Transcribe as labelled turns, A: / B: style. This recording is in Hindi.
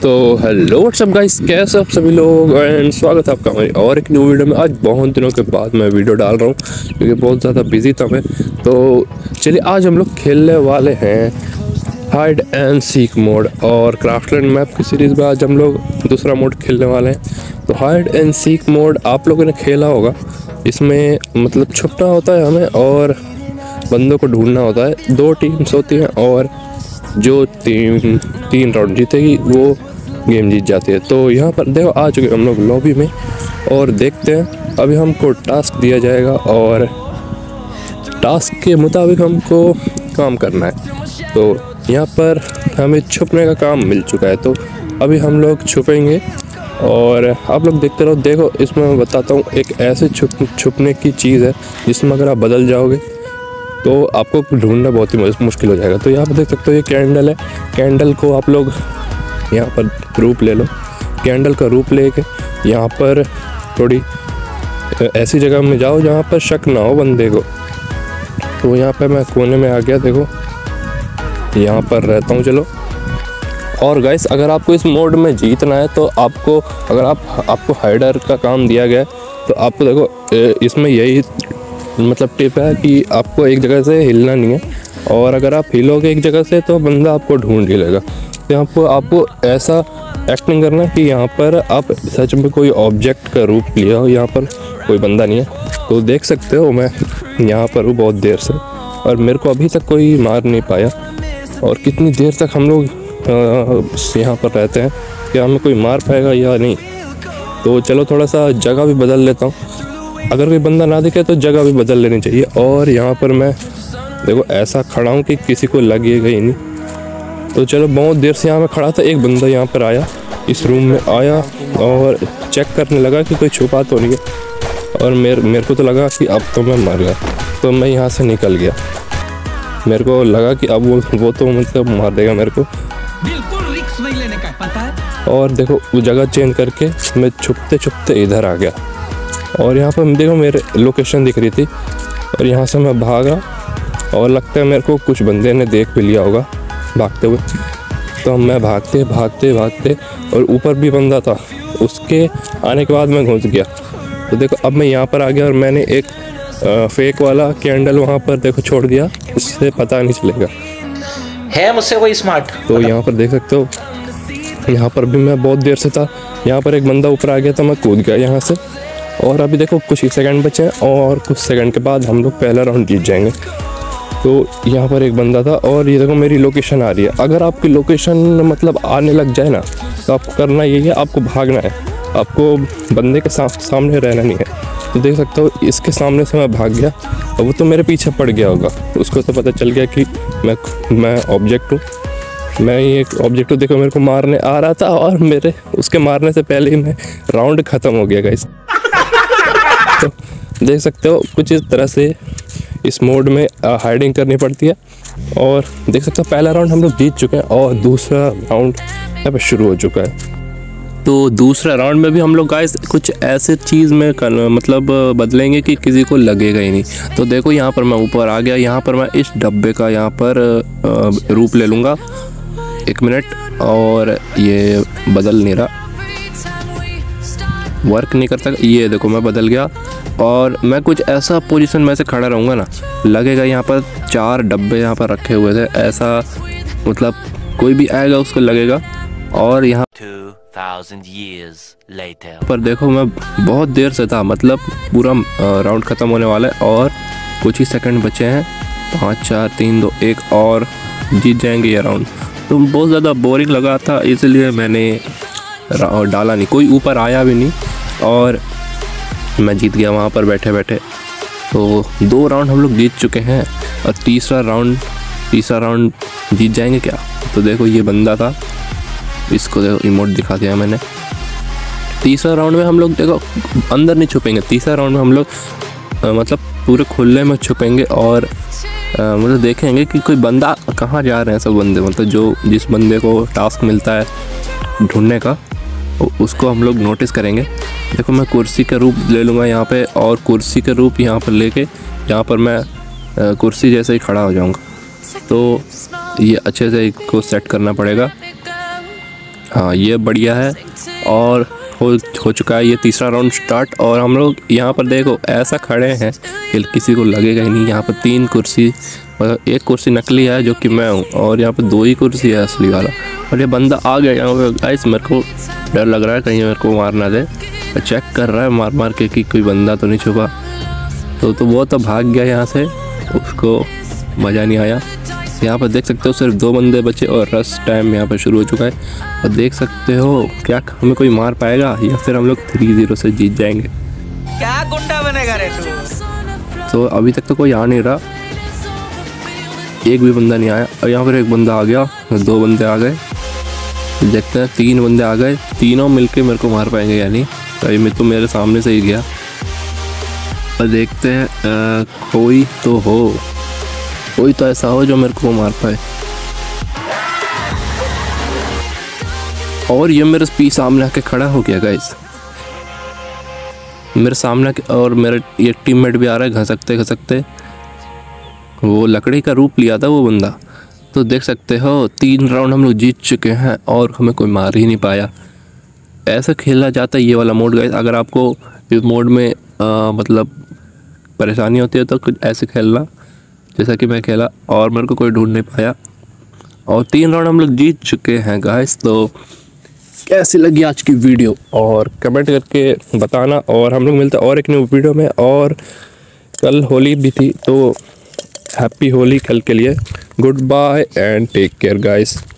A: तो हेलो व्हाट्सअप गाइस, कैसे आप सभी लोग एंड स्वागत है आपका हमारी और एक न्यू वीडियो में। आज बहुत दिनों के बाद मैं वीडियो डाल रहा हूँ क्योंकि बहुत ज़्यादा बिजी था मैं। तो चलिए आज हम लोग खेलने वाले हैं हाइड एंड सीक मोड और क्राफ्टलैंड मैप की सीरीज़ में आज हम लोग दूसरा मोड खेलने वाले हैं। तो हाइड एंड सीक मोड आप लोगों ने खेला होगा। इसमें मतलब छुपना होता है हमें और बंदों को ढूंढना होता है। 2 टीम्स होती हैं और जो तीन राउंड जीतेगी वो गेम जीत जाती है। तो यहाँ पर देखो आ चुके हम लोग लॉबी में और देखते हैं अभी हमको टास्क दिया जाएगा और टास्क के मुताबिक हमको काम करना है। तो यहाँ पर हमें छुपने का काम मिल चुका है, तो अभी हम लोग छुपेंगे और आप लोग देखते रहो। देखो इसमें मैं बताता हूँ, एक ऐसे छुपने की चीज़ है जिसमें अगर आप बदल जाओगे तो आपको ढूंढना बहुत ही मुश्किल हो जाएगा। तो यहाँ पर देख सकते हो ये कैंडल है। कैंडल को आप लोग यहाँ पर रूप ले लो। कैंडल का रूप लेके यहाँ पर थोड़ी ऐसी जगह में जाओ जहाँ पर शक ना हो बंदे को। तो यहाँ पे मैं कोने में आ गया, देखो यहाँ पर रहता हूँ। चलो और गाइस अगर आपको इस मोड में जीतना है तो आपको अगर आपको हाइडर का काम दिया गया है तो आपको देखो इसमें यही मतलब टिप है कि आपको एक जगह से हिलना नहीं है और अगर आप हिलोगे एक जगह से तो बंदा आपको ढूंढ ही लेगा। तो यहाँ पर आपको ऐसा एक्टिंग करना है कि यहाँ पर आप सच में कोई ऑब्जेक्ट का रूप लिया हो। यहाँ पर कोई बंदा नहीं है। तो देख सकते हो मैं यहाँ पर हूँ बहुत देर से और मेरे को अभी तक कोई मार नहीं पाया। और कितनी देर तक हम लोग यहाँ पर रहते हैं कि हमें कोई मार पाएगा या नहीं। तो चलो थोड़ा सा जगह भी बदल लेता हूँ। अगर कोई बंदा ना दिखे तो जगह भी बदल लेनी चाहिए। और यहाँ पर मैं देखो ऐसा खड़ा हूँ कि किसी को लगेगा ही नहीं। तो चलो बहुत देर से यहाँ मैं खड़ा था, एक बंदा यहाँ पर आया, इस रूम में आया और चेक करने लगा कि कोई छुपा तो नहीं है। और मेरे को तो लगा कि अब तो मैं मर गया, तो मैं यहाँ से निकल गया। मेरे को लगा कि अब वो तो मतलब मार देगा मेरे को।
B: बिल्कुल रिस्क नहीं लेने का, पता है।
A: और देखो वो जगह चेंज करके मैं छुपते छुपते इधर आ गया और यहाँ पर देखो मेरे लोकेशन दिख रही थी और यहाँ से मैं भागा और लगता है मेरे को कुछ बंदे ने देख भी लिया होगा भागते हुए। तो मैं भागते भागते भागते और ऊपर भी बंदा था, उसके आने के बाद मैं घुस गया। तो देखो अब मैं यहाँ पर आ गया और मैंने एक फेक वाला कैंडल वहाँ पर देखो छोड़ दिया, उससे पता नहीं चलेगा
C: है मुझसे कोई स्मार्ट।
A: तो यहाँ पर देख सकते हो यहाँ पर भी मैं बहुत देर से था। यहाँ पर एक बंदा ऊपर आ गया तो मैं कूद गया यहाँ से। और अभी देखो कुछ ही सेकंड बचे हैं और कुछ सेकंड के बाद हम लोग पहला राउंड जीत जाएंगे। तो यहाँ पर एक बंदा था और ये देखो मेरी लोकेशन आ रही है। अगर आपकी लोकेशन मतलब आने लग जाए ना तो आपको करना यही है, आपको भागना है, आपको बंदे के सामने रहना नहीं है। तो देख सकते हो इसके सामने से मैं भाग गया और वो तो मेरे पीछे पड़ गया होगा। उसको तो पता चल गया कि मैं ऑब्जेक्ट हूँ, मैं ये एक ऑब्जेक्ट हूँ। देखो मेरे को मारने आ रहा था और मेरे उसके मारने से पहले ही मैं राउंड ख़त्म हो गया गाइस। तो देख सकते हो कुछ इस तरह से इस मोड में हाइडिंग करनी पड़ती है। और देख सकते हो पहला राउंड हम लोग जीत चुके हैं और दूसरा राउंड यहाँ पे शुरू हो चुका है। तो दूसरा राउंड में भी हम लोग गाइस कुछ ऐसे चीज़ में मतलब बदलेंगे कि किसी को लगेगा ही नहीं। तो देखो यहाँ पर मैं ऊपर आ गया। यहाँ पर मैं इस डब्बे का यहाँ पर रूप ले लूँगा। 1 मिनट, और ये बदल नहीं रहा, वर्क नहीं करता। ये देखो मैं बदल गया और मैं कुछ ऐसा पोजीशन में से खड़ा रहूँगा ना, लगेगा यहाँ पर 4 डब्बे यहाँ पर रखे हुए थे, ऐसा मतलब कोई भी आएगा उसको लगेगा। और यहाँ
D: 2000 years later
A: पर देखो मैं बहुत देर से था, मतलब पूरा राउंड ख़त्म होने वाला है और कुछ ही सेकंड बचे हैं। 5 4 3 2 1 और जीत जाएंगे ये राउंड। तो बहुत ज़्यादा बोरिंग लगा था इसलिए मैंने डाला नहीं, कोई ऊपर आया भी नहीं और मैं जीत गया वहाँ पर बैठे बैठे। तो 2 राउंड हम लोग जीत चुके हैं और तीसरा राउंड जीत जाएंगे क्या। तो देखो ये बंदा था, इसको देखो इमोट दिखा दिया मैंने। तीसरा राउंड में हम लोग देखो अंदर नहीं छुपेंगे, तीसरा राउंड में हम लोग मतलब पूरे खुले में छुपेंगे और मतलब देखेंगे कि कोई बंदा कहाँ जा रहे हैं। सब बंदे मतलब जिस बंदे को टास्क मिलता है ढूंढने का उसको हम लोग नोटिस करेंगे। देखो मैं कुर्सी का रूप ले लूँगा यहाँ पे और कुर्सी का रूप यहाँ पर लेके यहाँ पर मैं कुर्सी जैसे ही खड़ा हो जाऊँगा। तो ये अच्छे से इसको सेट करना पड़ेगा। हाँ ये बढ़िया है। और हो चुका है ये तीसरा राउंड स्टार्ट। और हम लोग यहाँ पर देखो ऐसा खड़े हैं कि किसी को लगेगा ही नहीं। यहाँ पर 3 कुर्सी, मतलब एक कुर्सी नकली है जो कि मैं हूँ, और यहाँ पर 2 ही कुर्सी है असली वाला। और ये बंदा आ गया यहाँ पे गाइस, मेरे को डर लग रहा है कहीं मेरे को मार ना दे। चेक कर रहा है मार मार के कि कोई बंदा तो नहीं छुपा। तो वो तो भाग गया यहाँ से, उसको मज़ा नहीं आया। यहाँ पर देख सकते हो सिर्फ 2 बंदे बचे और रश टाइम यहाँ पर शुरू हो चुका है। और देख सकते हो क्या हमें कोई मार पाएगा या फिर हम लोग 3-0 से जीत जाएंगे।
B: क्या गुंडा बनेगा रे तू?
A: तो अभी तक तो कोई आ नहीं रहा, एक भी बंदा नहीं आया। और यहाँ पर एक बंदा आ गया, 2 बंदे आ गए, देखते हैं 3 बंदे आ गए। तीनों मिलके मेरे को मार पाएंगे यानी। अभी मैं तो मेरे सामने से ही गया। और देखते हैं कोई तो ऐसा हो जो मेरे को मार पाए। और ये मेरे सामने आके खड़ा हो गया गाइस, मेरे सामने। और मेरा ये टीममेट भी आ रहा है घसकते घसकते। वो लकड़ी का रूप लिया था वो बंदा। तो देख सकते हो 3 राउंड हम लोग जीत चुके हैं और हमें कोई मार ही नहीं पाया। ऐसा खेला जाता है ये वाला मोड गाइस। अगर आपको इस मोड में मतलब परेशानी होती है तो कुछ ऐसे खेलना जैसा कि मैं खेला, और मेरे को कोई ढूंढ नहीं पाया। और 3 राउंड हम लोग जीत चुके हैं गाइस। तो कैसी लगी आज की वीडियो और कमेंट करके बताना। और हम लोग मिलते हैं और एक न्यू वीडियो में। और कल होली भी थी तो हैप्पी होली कल के लिए। Good bye and take care guys.